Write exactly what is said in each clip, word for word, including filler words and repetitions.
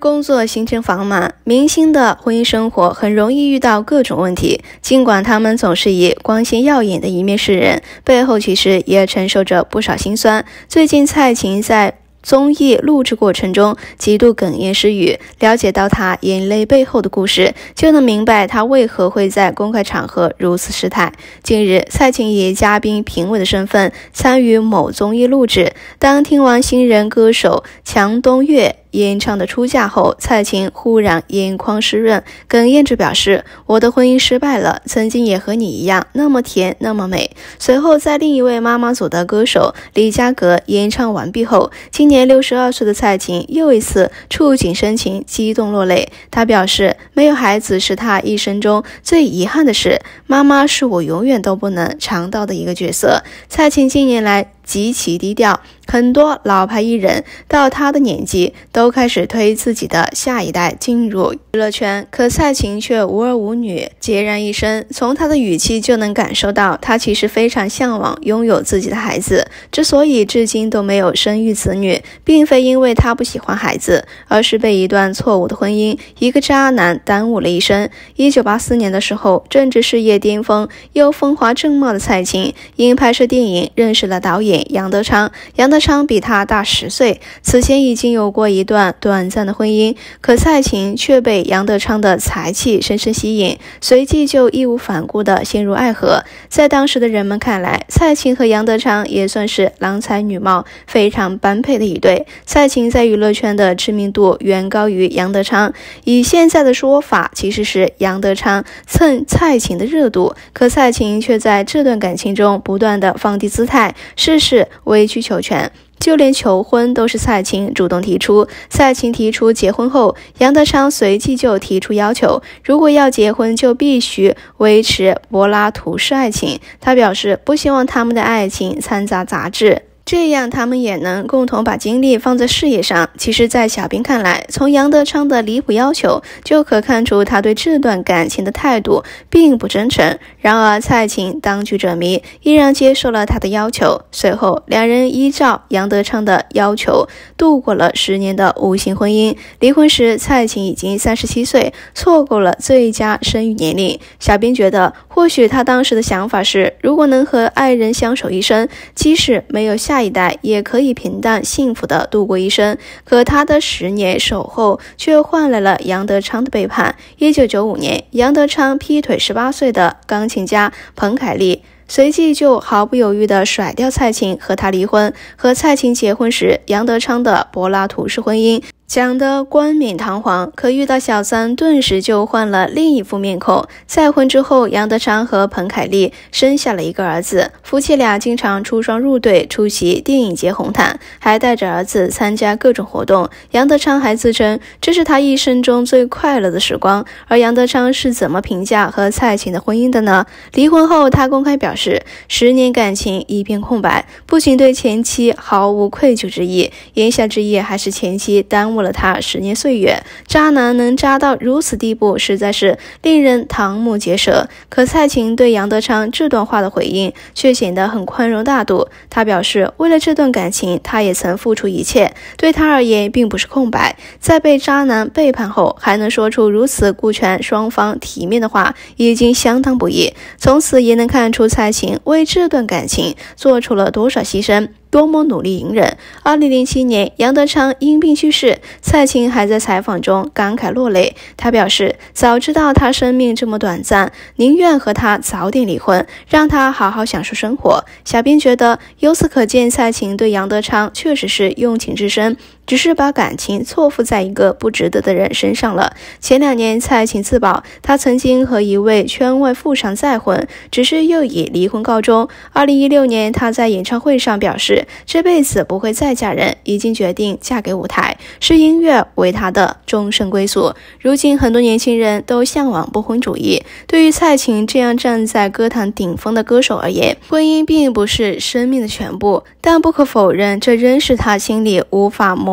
工作行程繁忙，明星的婚姻生活很容易遇到各种问题。尽管他们总是以光鲜耀眼的一面示人，背后其实也承受着不少辛酸。最近蔡琴在综艺录制过程中极度哽咽失语，了解到她眼泪背后的故事，就能明白她为何会在公开场合如此失态。近日，蔡琴以嘉宾评委的身份参与某综艺录制，当听完新人歌手强东岳演唱的出嫁后，蔡琴忽然眼眶湿润，哽咽着表示：“我的婚姻失败了，曾经也和你一样那么甜那么美。”随后，在另一位妈妈组的歌手李佳格演唱完毕后，今年六十二岁的蔡琴又一次触景生情，激动落泪。她表示：“没有孩子是她一生中最遗憾的事，妈妈是我永远都不能尝到的一个角色。”蔡琴近年来极其低调，很多老牌艺人到她的年纪都开始推自己的下一代进入娱乐圈，可蔡琴却无儿无女，孑然一身。从她的语气就能感受到，她其实非常向往拥有自己的孩子。之所以至今都没有生育子女，并非因为她不喜欢孩子，而是被一段错误的婚姻、一个渣男耽误了一生。一九八四年的时候，正值事业巅峰又风华正茂的蔡琴，因拍摄电影认识了导演杨德昌，杨德昌比他大十岁，此前已经有过一段短暂的婚姻，可蔡琴却被杨德昌的才气深深吸引，随即就义无反顾地陷入爱河。在当时的人们看来，蔡琴和杨德昌也算是郎才女貌，非常般配的一对。蔡琴在娱乐圈的知名度远高于杨德昌，以现在的说法，其实是杨德昌蹭蔡琴的热度，可蔡琴却在这段感情中不断地放低姿态，事事委曲求全，就连求婚都是蔡琴主动提出。蔡琴提出结婚后，杨德昌随即就提出要求，如果要结婚就必须维持柏拉图式爱情。他表示不希望他们的爱情掺杂杂质，这样他们也能共同把精力放在事业上。其实在小编看来，从杨德昌的离谱要求就可看出他对这段感情的态度并不真诚。然而蔡琴当局者迷，依然接受了他的要求。随后两人依照杨德昌的要求度过了十年的无性婚姻。离婚时蔡琴已经三十七岁，错过了最佳生育年龄。小编觉得或许他当时的想法是，如果能和爱人相守一生，即使没有下下一代也可以平淡幸福地度过一生。可他的十年守候却换来了杨德昌的背叛。一九九五年，杨德昌劈腿十八岁的钢琴家彭凯丽，随即就毫不犹豫地甩掉蔡琴，和他离婚。和蔡琴结婚时，杨德昌的柏拉图式婚姻讲得冠冕堂皇，可遇到小三顿时就换了另一副面孔。再婚之后，杨德昌和彭凯丽生下了一个儿子，夫妻俩经常出双入对，出席电影节红毯，还带着儿子参加各种活动。杨德昌还自称这是他一生中最快乐的时光。而杨德昌是怎么评价和蔡琴的婚姻的呢？离婚后，他公开表示十年感情一片空白，不仅对前妻毫无愧疚之意，言下之意还是前妻耽误了他十年岁月。渣男能渣到如此地步，实在是令人瞠目结舌。可蔡琴对杨德昌这段话的回应却显得很宽容大度。他表示，为了这段感情，他也曾付出一切，对他而言并不是空白。在被渣男背叛后，还能说出如此顾全双方体面的话，已经相当不易。从此也能看出蔡琴为这段感情做出了多少牺牲，多么努力隐忍。二零零七年，杨德昌因病去世，蔡琴还在采访中感慨落泪。他表示，早知道他生命这么短暂，宁愿和他早点离婚，让他好好享受生活。小编觉得，由此可见，蔡琴对杨德昌确实是用情至深，只是把感情错付在一个不值得的人身上了。前两年，蔡琴自曝，她曾经和一位圈外富商再婚，只是又以离婚告终。二零一六年，她在演唱会上表示，这辈子不会再嫁人，已经决定嫁给舞台，视音乐为她的终身归宿。如今很多年轻人都向往不婚主义，对于蔡琴这样站在歌坛顶峰的歌手而言，婚姻并不是生命的全部，但不可否认，这仍是她心里无法磨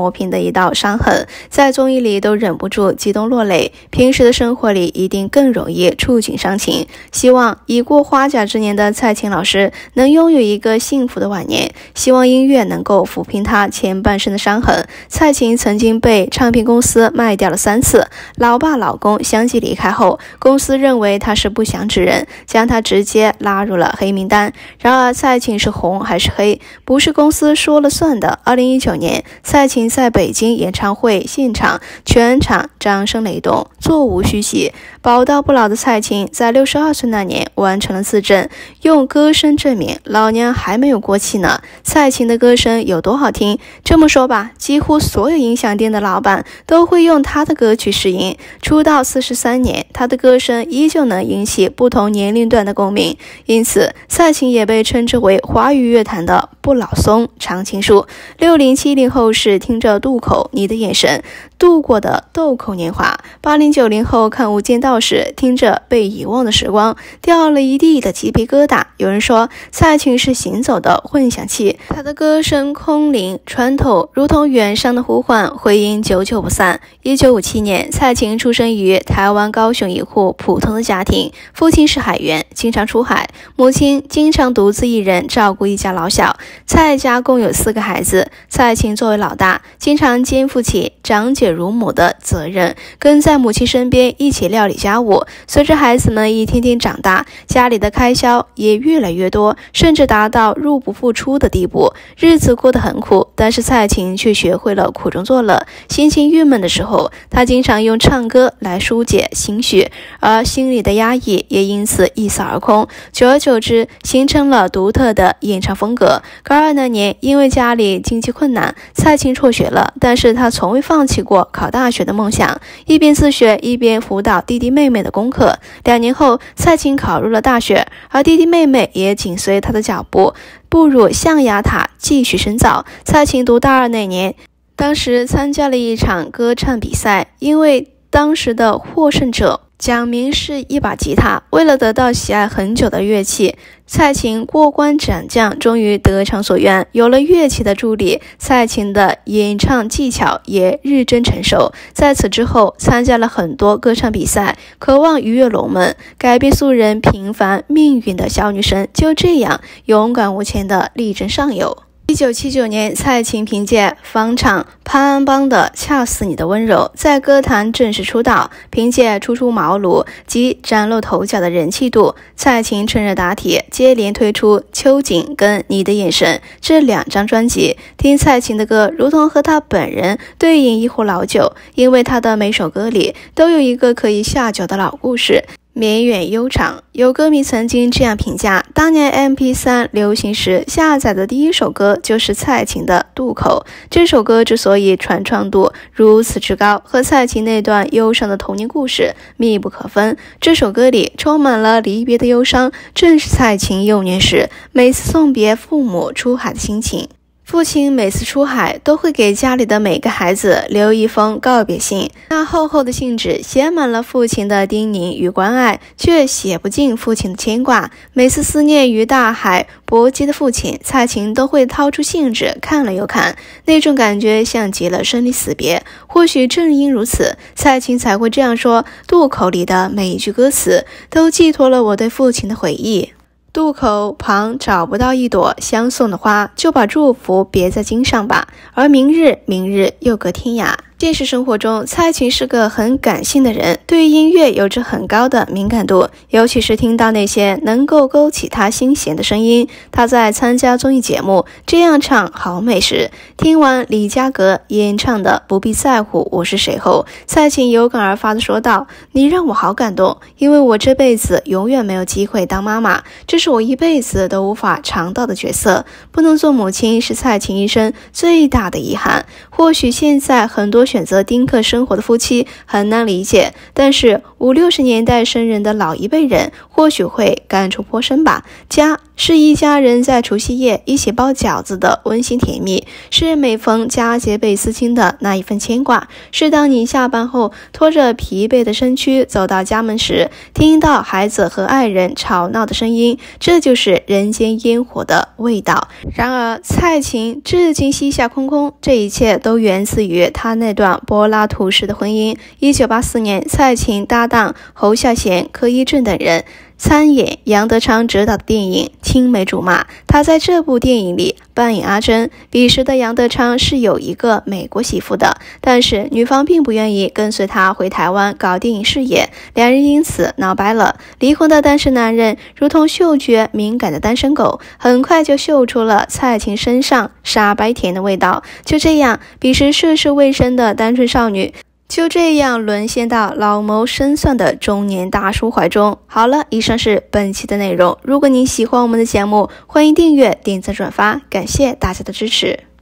磨平的一道伤痕，在综艺里都忍不住激动落泪，平时的生活里一定更容易触景伤情。希望已过花甲之年的蔡琴老师能拥有一个幸福的晚年，希望音乐能够抚平她前半生的伤痕。蔡琴曾经被唱片公司卖掉了三次，老爸老公相继离开后，公司认为她是不祥之人，将她直接拉入了黑名单。然而蔡琴是红还是黑，不是公司说了算的。二零一九年，蔡琴在北京演唱会现场，全场掌声雷动，座无虚席。宝刀不老的蔡琴在六十二岁那年完成了自证，用歌声证明老娘还没有过气呢。蔡琴的歌声有多好听？这么说吧，几乎所有音响店的老板都会用她的歌曲试音。出道四十三年，她的歌声依旧能引起不同年龄段的共鸣，因此蔡琴也被称之为华语乐坛的不老松、常青树。六零七零后是听着渡口你的眼神度过的豆蔻年华，八零九零后看无间道时听着被遗忘的时光，掉了一地的鸡皮疙瘩。有人说蔡琴是行走的混响器，她的歌声空灵穿透，如同远山的呼唤，回音久久不散。一九五七年，蔡琴出生于台湾高雄一户普通的家庭，父亲是海员，经常出海，母亲经常独自一人照顾一家老小。蔡家共有四个孩子，蔡琴作为老大，经常肩负起长姐如母的责任，跟在母亲身边一起料理家务。随着孩子们一天天长大，家里的开销也越来越多，甚至达到入不敷出的地步，日子过得很苦。但是蔡琴却学会了苦中作乐，心情郁闷的时候，她经常用唱歌来疏解心绪，而心里的压抑也因此一扫而空。久而久之，形成了独特的演唱风格。高二那年，因为家里经济困难，蔡琴辍学了，但是她从未放弃过考大学的梦想，一边自学一边辅导弟弟妹妹的功课。两年后，蔡琴考入了大学，而弟弟妹妹也紧随她的脚步，步入象牙塔继续深造。蔡琴读大二那年，当时参加了一场歌唱比赛，因为当时的获胜者奖名是一把吉他，为了得到喜爱很久的乐器，蔡琴过关斩将，终于得偿所愿。有了乐器的助力，蔡琴的演唱技巧也日臻成熟。在此之后，参加了很多歌唱比赛，渴望逾越龙门，改变素人平凡命运的小女生，就这样勇敢无前的力争上游。一九七九年，蔡琴凭借翻唱潘安邦的《恰似你的温柔》在歌坛正式出道。凭借初出茅庐及崭露头角的人气度，蔡琴趁热打铁，接连推出《秋景》跟《你的眼神》这两张专辑。听蔡琴的歌，如同和她本人对饮一壶老酒，因为她的每首歌里都有一个可以下酒的老故事，绵远悠长。有歌迷曾经这样评价，当年 M P 三 流行时下载的第一首歌就是蔡琴的《渡口》。这首歌之所以传唱度如此之高，和蔡琴那段忧伤的童年故事密不可分。这首歌里充满了离别的忧伤，正是蔡琴幼年时每次送别父母出海的心情。父亲每次出海都会给家里的每个孩子留一封告别信，那厚厚的信纸写满了父亲的叮咛与关爱，却写不尽父亲的牵挂。每次思念于大海搏击的父亲，蔡琴都会掏出信纸看了又看，那种感觉像极了生离死别。或许正因如此，蔡琴才会这样说，渡口里的每一句歌词都寄托了我对父亲的回忆。渡口旁找不到一朵相送的花，就把祝福别在襟上吧。而明日，明日又隔天涯。现实生活中，蔡琴是个很感性的人，对音乐有着很高的敏感度，尤其是听到那些能够勾起她心弦的声音。她在参加综艺节目《这样唱好美》时，听完李佳格演唱的《不必在乎我是谁》后，蔡琴有感而发地说道：“你让我好感动，因为我这辈子永远没有机会当妈妈，这是我一辈子都无法尝到的角色。不能做母亲是蔡琴一生最大的遗憾。或许现在很多选择丁克生活的夫妻很难理解，但是五六十年代生人的老一辈人或许会感触颇深吧。家是一家人在除夕夜一起包饺子的温馨甜蜜，是每逢佳节倍思亲的那一份牵挂，是当你下班后拖着疲惫的身躯走到家门时，听到孩子和爱人吵闹的声音，这就是人间烟火的味道。然而蔡琴至今膝下空空，这一切都源自于她那段柏拉图式的婚姻。一九八四年，蔡琴搭档侯孝贤、柯一正等人参演杨德昌执导的电影《青梅竹马》，他在这部电影里扮演阿珍。彼时的杨德昌是有一个美国媳妇的，但是女方并不愿意跟随他回台湾搞电影事业，两人因此闹掰了。离婚的单身男人如同嗅觉敏感的单身狗，很快就嗅出了蔡琴身上傻白甜的味道。就这样，彼时涉世未深的单纯少女就这样沦陷到老谋深算的中年大叔怀中。好了，以上是本期的内容。如果您喜欢我们的节目，欢迎订阅、点赞、转发，感谢大家的支持。